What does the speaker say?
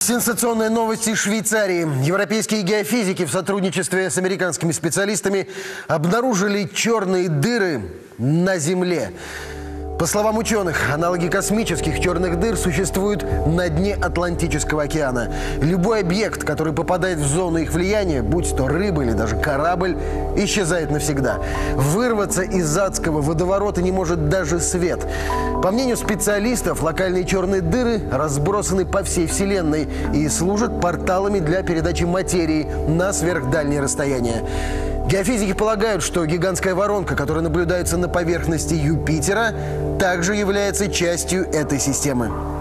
Сенсационная новость из Швейцарии. Европейские геофизики в сотрудничестве с американскими специалистами обнаружили черные дыры на Земле. По словам ученых, аналоги космических черных дыр существуют на дне Атлантического океана. Любой объект, который попадает в зону их влияния, будь то рыба или даже корабль, исчезает навсегда. Вырваться из адского водоворота не может даже свет. По мнению специалистов, локальные черные дыры разбросаны по всей Вселенной и служат порталами для передачи материи на сверхдальние расстояния. Геофизики полагают, что гигантская воронка, которая наблюдается на поверхности Юпитера, также является частью этой системы.